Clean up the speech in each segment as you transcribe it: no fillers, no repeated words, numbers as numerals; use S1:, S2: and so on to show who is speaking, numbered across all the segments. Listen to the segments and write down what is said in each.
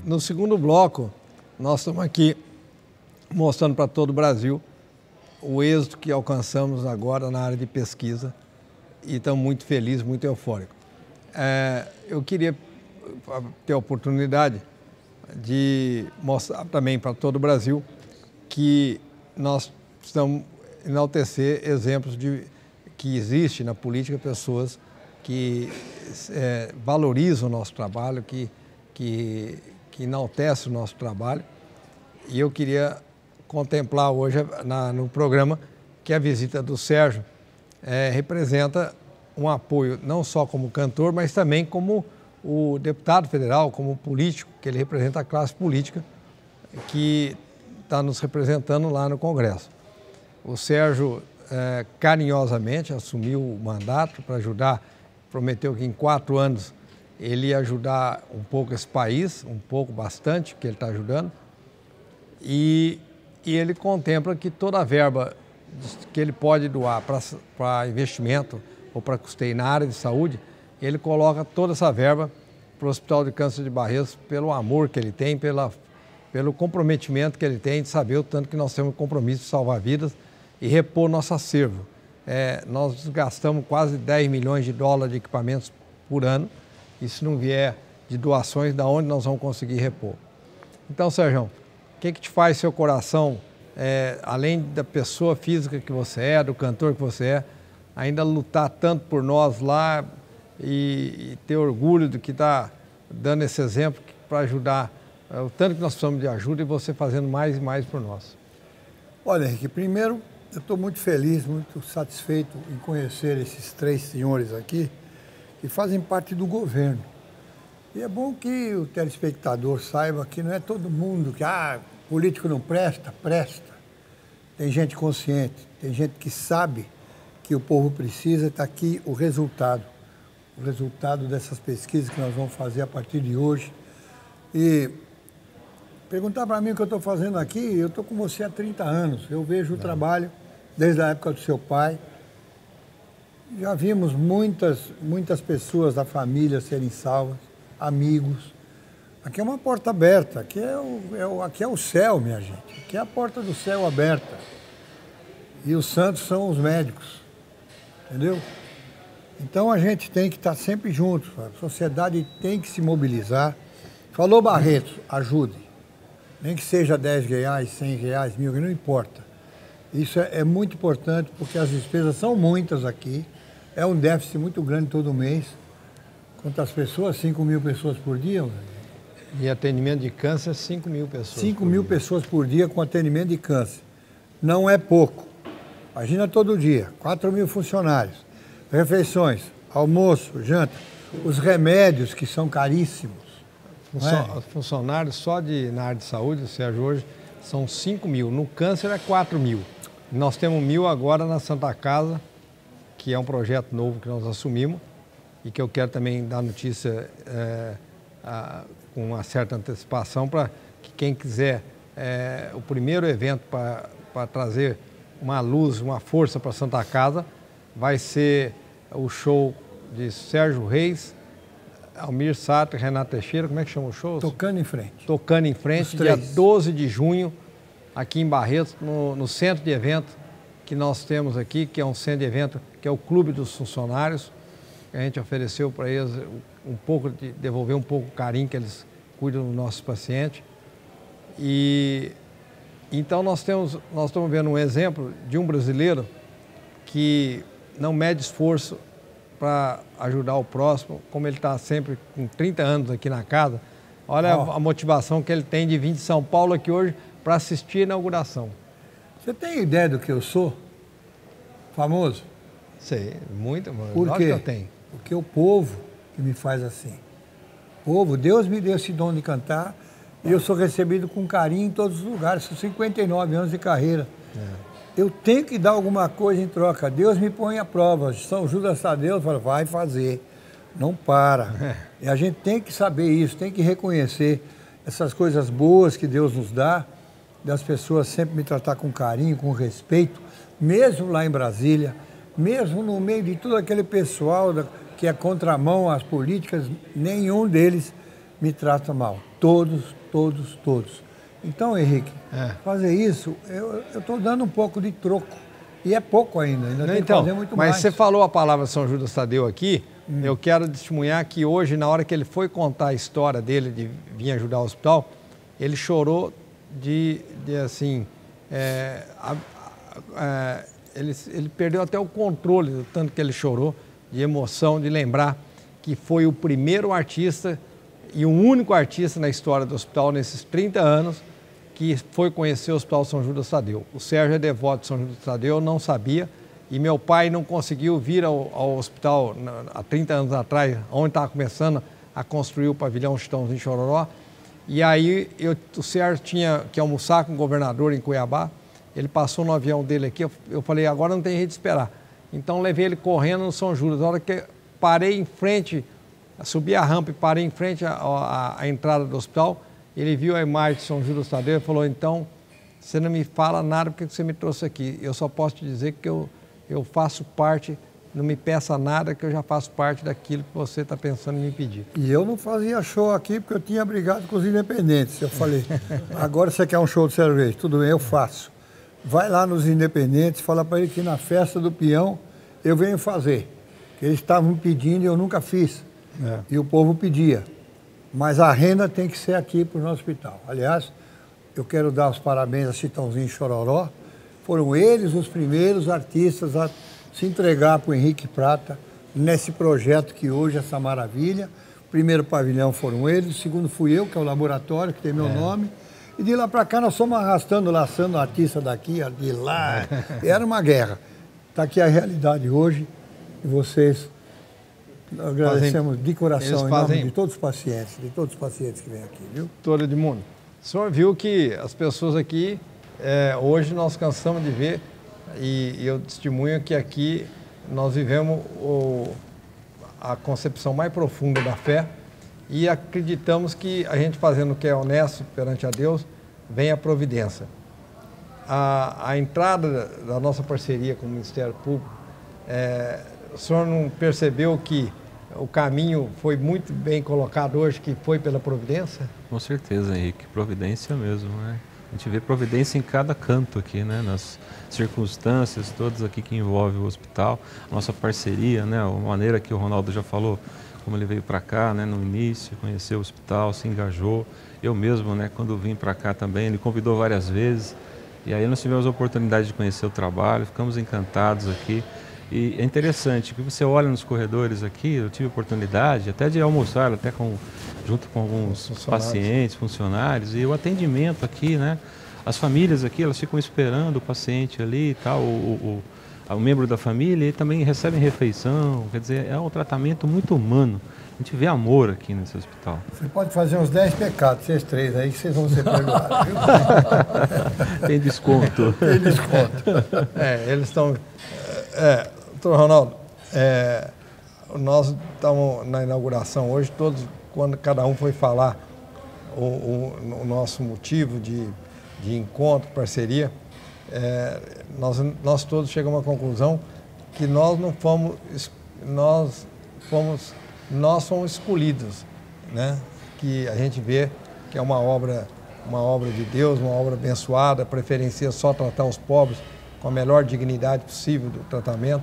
S1: No segundo bloco, nós estamos aqui mostrando para todo o Brasil o êxito que alcançamos agora na área de pesquisa e estamos muito felizes, muito eufóricos. Eu queria ter a oportunidade de mostrar também para todo o Brasil que nós precisamos enaltecer exemplos que existem na política, pessoas que valorizam o nosso trabalho, que enaltecem o nosso trabalho. E eu queria contemplar hoje no programa que a visita do Sérgio representa um apoio não só como cantor, mas também como o deputado federal, como político, que ele representa a classe política que está nos representando lá no Congresso. O Sérgio carinhosamente assumiu o mandato para ajudar, prometeu que em 4 anos ele ia ajudar um pouco esse país, bastante, que ele está ajudando, e ele contempla que toda a verba que ele pode doar para investimento ou para custeio na área de saúde, ele coloca toda essa verba para o Hospital de Câncer de Barretos, pelo amor que ele tem, pelo comprometimento que ele tem de saber o tanto que nós temos compromisso de salvar vidas e repor nosso acervo. Nós gastamos quase 10 milhões de dólares de equipamentos por ano, e se não vier de doações, da onde nós vamos conseguir repor? Então, Sérgio, o que te faz seu coração, além da pessoa física que você é, do cantor que você é, ainda lutar tanto por nós lá e ter orgulho do que está dando esse exemplo para ajudar, o tanto que nós precisamos de ajuda e você fazendo mais e mais por nós?
S2: Olha, Henrique, primeiro, eu estou muito feliz, muito satisfeito em conhecer esses 3 senhores aqui que fazem parte do governo. E é bom que o telespectador saiba que não é todo mundo que, político não presta, presta. Tem gente consciente, tem gente que sabe que o povo precisa, está aqui o resultado dessas pesquisas que nós vamos fazer a partir de hoje. E perguntar para mim o que eu estou fazendo aqui, eu estou com você há 30 anos, eu vejo o trabalho desde a época do seu pai. Já vimos muitas pessoas da família serem salvas, amigos. Aqui é uma porta aberta, aqui é o céu, minha gente. Aqui é a porta do céu aberta. E os santos são os médicos, entendeu? Então a gente tem que estar sempre juntos, a sociedade tem que se mobilizar. Falou Barretos, ajude. Nem que seja 10 reais, 100 reais, 1.000, não importa. Isso é muito importante porque as despesas são muitas aqui. É um déficit muito grande todo mês. Quantas pessoas? 5.000 pessoas por dia?
S1: E atendimento de câncer, 5.000 pessoas.
S2: 5.000 pessoas por dia com atendimento de câncer. Não é pouco. Imagina todo dia, 4.000 funcionários. Refeições, almoço, janta. Os remédios que são caríssimos.
S1: Funcionários só na área de saúde, Sérgio, hoje são 5.000. No câncer é 4.000. Nós temos 1.000 agora na Santa Casa, que é um projeto novo que nós assumimos e que eu quero também dar notícia com uma certa antecipação para que quem quiser o primeiro evento para trazer uma luz, uma força para Santa Casa, vai ser o show de Sérgio Reis, Almir Sater, Renato Teixeira, como é que chama o show?
S2: Tocando em Frente.
S1: Tocando em Frente, dia 12 de junho, aqui em Barretos, no centro de evento que nós temos aqui, que é um centro de evento, que é o Clube dos Funcionários. A gente ofereceu para eles devolver um pouco o carinho que eles cuidam dos nossos pacientes. E então nós estamos vendo um exemplo de um brasileiro que não mede esforço para ajudar o próximo, como ele está sempre com 30 anos aqui na casa. Olha a motivação que ele tem de vir de São Paulo aqui hoje para assistir a inauguração.
S2: Você tem ideia do que eu sou? Famoso?
S1: Sei, muito, mano.
S2: Por quê?
S1: Que eu tenho.
S2: Porque o povo que me faz assim. O povo, Deus me deu esse dom de cantar e eu sou recebido com carinho em todos os lugares. São 59 anos de carreira. Eu tenho que dar alguma coisa em troca. Deus me põe à prova. São Judas Tadeu fala, vai fazer. Não para. E a gente tem que saber isso, tem que reconhecer essas coisas boas que Deus nos dá, das pessoas sempre me tratar com carinho, com respeito, mesmo lá em Brasília, mesmo no meio de todo aquele pessoal que é contramão às políticas, nenhum deles me trata mal. Todos. Então, Henrique, fazer isso, eu estou dando um pouco de troco. E é pouco ainda tem que fazer muito mais.
S1: Mas você falou a palavra São Judas Tadeu aqui, eu quero testemunhar que hoje, na hora que ele foi contar a história dele de vir ajudar o hospital, ele chorou ele perdeu até o controle do tanto que ele chorou, de emoção, de lembrar que foi o primeiro artista e o único artista na história do hospital nesses 30 anos que foi conhecer o Hospital São Judas Tadeu. O Sérgio é devoto de São Judas Tadeu, eu não sabia, e meu pai não conseguiu vir ao hospital há 30 anos atrás, onde estava começando a construir o pavilhão Chitãozinho Chororó, e aí o Sérgio tinha que almoçar com o governador em Cuiabá, ele passou no avião dele aqui, eu falei, agora não tem jeito de esperar. Então levei ele correndo no São Judas, na hora que parei em frente, subi a rampa e parei em frente à entrada do hospital, ele viu a imagem de São Judas Tadeu e falou, então, você não me fala nada porque você me trouxe aqui. Eu só posso te dizer que eu faço parte, não me peça nada, que eu já faço parte daquilo que você está pensando em me pedir.
S2: E eu não fazia show aqui porque eu tinha brigado com os independentes. Eu falei, agora você quer um show de cerveja? Tudo bem, eu faço. Vai lá nos independentes, fala para ele que na festa do peão eu venho fazer. Eles estavam pedindo e eu nunca fiz. E o povo pedia. Mas a renda tem que ser aqui para o nosso hospital. Aliás, eu quero dar os parabéns a Chitãozinho Chororó. Foram eles os primeiros artistas a se entregar para o Henrique Prata nesse projeto que hoje é essa maravilha. O primeiro pavilhão foram eles, o segundo fui eu, que é o laboratório, que tem meu nome. E de lá para cá nós fomos arrastando, laçando artista daqui, de lá. Era uma guerra. Está aqui a realidade hoje e vocês... Agradecemos de coração em nome de todos os pacientes que vêm aqui, viu?
S1: Doutor Edmundo, o senhor viu que as pessoas aqui, hoje nós cansamos de ver, e eu testemunho que aqui nós vivemos a concepção mais profunda da fé e acreditamos que a gente fazendo o que é honesto perante a Deus, vem a providência. A entrada da nossa parceria com o Ministério Público, o senhor não percebeu que o caminho foi muito bem colocado hoje, que foi pela providência?
S3: Com certeza, Henrique, providência mesmo, né? A gente vê providência em cada canto aqui, né? Nas circunstâncias todas aqui que envolvem o hospital, nossa parceria, né? A maneira que o Ronaldo já falou, como ele veio para cá, né? No início, conheceu o hospital, se engajou. Eu mesmo, né? Quando vim para cá também, ele convidou várias vezes. E aí nós tivemos a oportunidade de conhecer o trabalho, ficamos encantados aqui. E é interessante que você olha nos corredores aqui, eu tive oportunidade até de almoçar até junto com alguns pacientes, funcionários, e o atendimento aqui, né? As famílias aqui, elas ficam esperando o paciente ali e tal, o membro da família, e também recebem refeição, quer dizer, é um tratamento muito humano. A gente vê amor aqui nesse hospital.
S2: Você pode fazer uns 10 pecados, vocês três aí, que vocês vão ser perdoados, viu?
S3: Tem desconto.
S2: Tem desconto.
S1: Eles estão... Doutor Ronaldo, nós estamos na inauguração hoje, todos, quando cada um foi falar o nosso motivo de encontro, parceria, nós todos chegamos à conclusão que nós fomos escolhidos, né? Que a gente vê que é uma obra de Deus, uma obra abençoada, preferencia só tratar os pobres com a melhor dignidade possível do tratamento.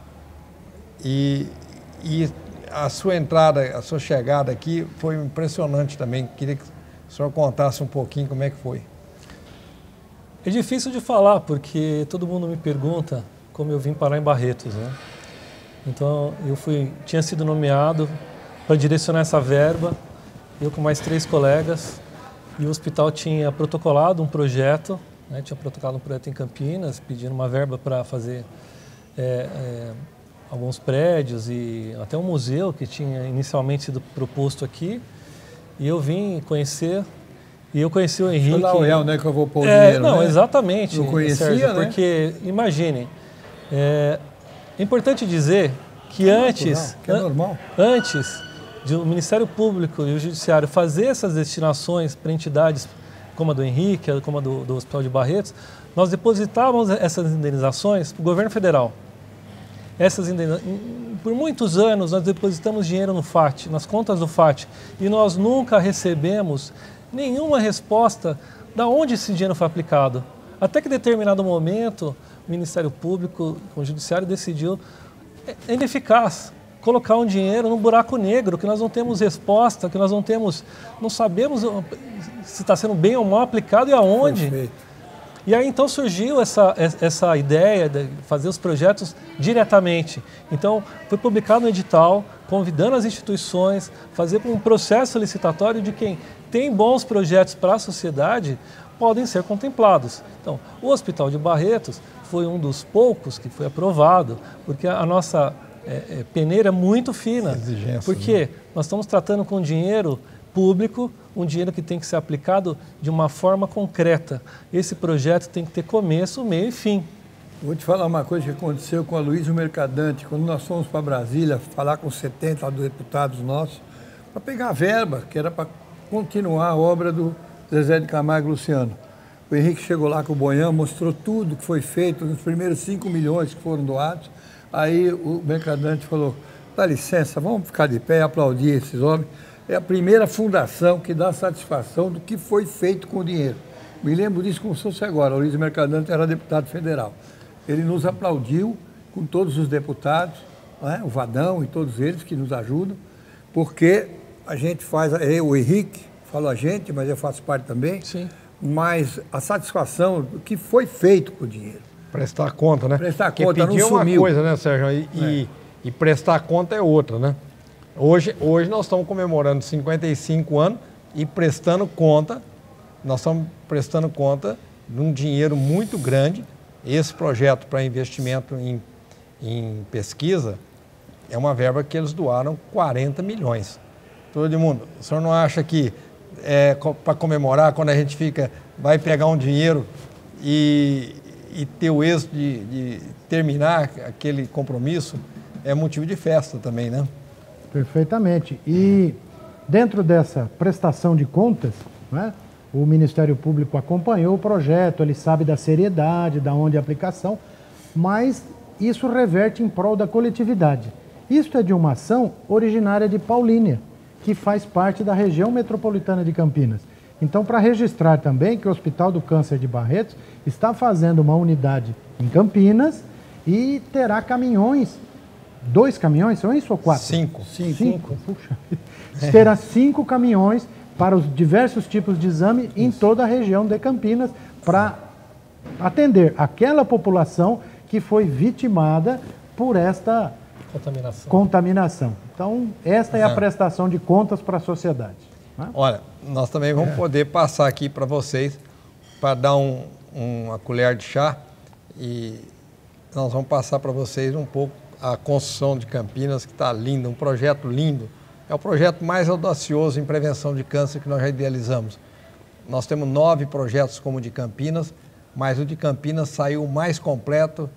S1: E a sua entrada, a sua chegada aqui foi impressionante também. Queria que o senhor contasse um pouquinho como é que foi.
S4: É difícil de falar, porque todo mundo me pergunta como eu vim parar em Barretos, né? Então, tinha sido nomeado para direcionar essa verba, eu com mais 3 colegas, e o hospital tinha protocolado um projeto, né? Tinha protocolado um projeto em Campinas, pedindo uma verba para fazer alguns prédios e até um museu que tinha inicialmente sido proposto aqui. E eu vim conhecer, e eu conheci o Henrique...
S2: Foi lá o né, que eu vou pôr o dinheiro,
S4: não,
S2: né?
S4: Exatamente,
S2: não conhecia,
S4: Sérgio,
S2: né?
S4: Porque, imaginem, é importante dizer que antes de o Ministério Público e o Judiciário fazer essas destinações para entidades como a do Henrique, como a do Hospital de Barretos, nós depositávamos essas indenizações para o governo federal. Por muitos anos nós depositamos dinheiro no FAT, nas contas do FAT, e nós nunca recebemos nenhuma resposta de onde esse dinheiro foi aplicado. Até que em determinado momento o Ministério Público, o Judiciário decidiu, é ineficaz, colocar um dinheiro num buraco negro, que nós não temos resposta, que nós não sabemos se está sendo bem ou mal aplicado e aonde.
S2: Perfeito.
S4: E aí então surgiu essa ideia de fazer os projetos diretamente. Então foi publicado um edital, convidando as instituições, fazer um processo licitatório de quem tem bons projetos para a sociedade podem ser contemplados. Então o Hospital de Barretos foi um dos poucos que foi aprovado, porque a nossa peneira é muito fina, porque nós estamos tratando com dinheiro público, um dinheiro que tem que ser aplicado de uma forma concreta. Esse projeto tem que ter começo, meio e fim.
S2: Vou te falar uma coisa que aconteceu com a Luísa Mercadante, quando nós fomos para Brasília falar com 70 deputados nossos, para pegar a verba, que era para continuar a obra do Zezé de Camargo e Luciano. O Henrique chegou lá com o Bonhão, mostrou tudo que foi feito, nos primeiros 5 milhões que foram doados. Aí o Mercadante falou, dá licença, vamos ficar de pé e aplaudir esses homens. É a primeira fundação que dá satisfação do que foi feito com o dinheiro. Me lembro disso como se fosse agora. O Luiz Mercadante era deputado federal. Ele nos aplaudiu com todos os deputados, né? O Vadão e todos eles que nos ajudam, porque a gente faz, o Henrique falou a gente, mas eu faço parte também,
S4: sim,
S2: mas a satisfação do que foi feito com o dinheiro.
S1: Prestar conta, né?
S2: Prestar
S1: porque
S2: conta,
S1: pedir
S2: não
S1: uma
S2: sumiu.
S1: coisa, né, Sérgio? E prestar conta é outra, né? Hoje nós estamos comemorando 55 anos e prestando conta, nós estamos prestando conta de um dinheiro muito grande. Esse projeto para investimento em pesquisa é uma verba que eles doaram 40 milhões. Todo mundo, o senhor não acha que para comemorar, quando a gente vai pegar um dinheiro e ter o êxito de terminar aquele compromisso, é motivo de festa também, né?
S5: Perfeitamente. E dentro dessa prestação de contas, né, o Ministério Público acompanhou o projeto, ele sabe da seriedade, da onde a aplicação, mas isso reverte em prol da coletividade. Isso é de uma ação originária de Paulínia, que faz parte da região metropolitana de Campinas. Então, para registrar também que o Hospital do Câncer de Barretos está fazendo uma unidade em Campinas e terá caminhões. 2 caminhões, são isso ou 4?
S1: 5.
S5: 5. Puxa. Terá 5 caminhões para os diversos tipos de exame em toda a região de Campinas para atender aquela população que foi vitimada por esta contaminação. Então, esta é a prestação de contas para a sociedade. Né?
S1: Olha, nós também vamos poder passar aqui para vocês, para dar uma colher de chá, e nós vamos passar para vocês um pouco a construção de Campinas, que está linda, um projeto lindo. É o projeto mais audacioso em prevenção de câncer que nós já idealizamos. Nós temos 9 projetos como o de Campinas, mas o de Campinas saiu mais completo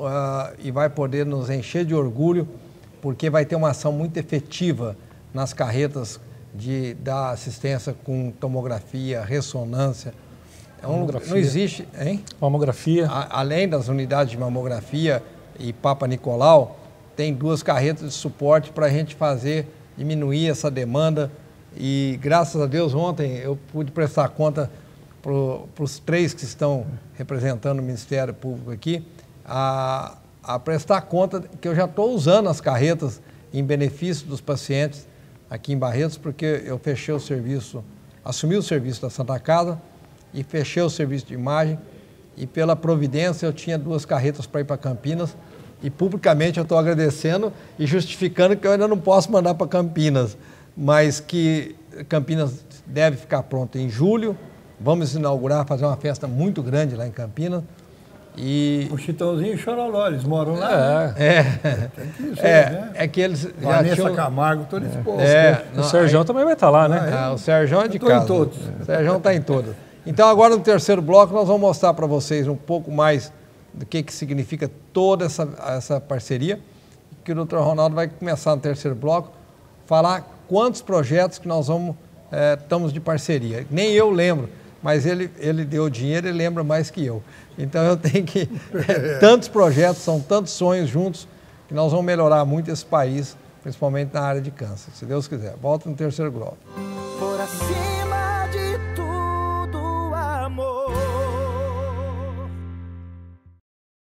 S1: e vai poder nos encher de orgulho, porque vai ter uma ação muito efetiva nas carretas da assistência com tomografia, ressonância. Não existe, hein?
S4: Mamografia.
S1: Além das unidades de mamografia e Papa Nicolau, tem 2 carretas de suporte para a gente diminuir essa demanda. E graças a Deus ontem eu pude prestar conta para os 3 que estão representando o Ministério Público aqui, a prestar conta que eu já estou usando as carretas em benefício dos pacientes aqui em Barretos, porque eu fechei o serviço, assumi o serviço da Santa Casa e fechei o serviço de imagem, e pela providência eu tinha 2 carretas para ir para Campinas, e publicamente eu estou agradecendo e justificando que eu ainda não posso mandar para Campinas, mas que Campinas deve ficar pronto em julho. Vamos inaugurar, fazer uma festa muito grande lá em Campinas. E
S2: o Chitãozinho e o Chororó, eles moram lá. Tem que ir, né?
S1: É que eles
S2: Vanessa Camargo, todos expostos.
S4: O Sérgio também vai estar lá, né?
S1: O Sérgio é de casa.
S2: Em todos.
S1: O Sérgio está em todos. Então agora no terceiro bloco nós vamos mostrar para vocês um pouco mais do que significa toda essa parceria, que o Dr. Ronaldo vai começar no terceiro bloco, falar quantos projetos que nós estamos de parceria. Nem eu lembro, mas ele deu dinheiro e lembra mais que eu. Então eu tenho que... tantos projetos, são tantos sonhos juntos, que nós vamos melhorar muito esse país, principalmente na área de câncer, se Deus quiser. Volto no terceiro bloco.